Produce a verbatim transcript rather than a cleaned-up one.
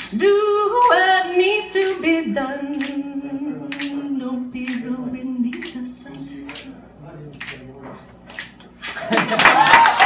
Do what needs to be done. Don't be the wind, be the sun.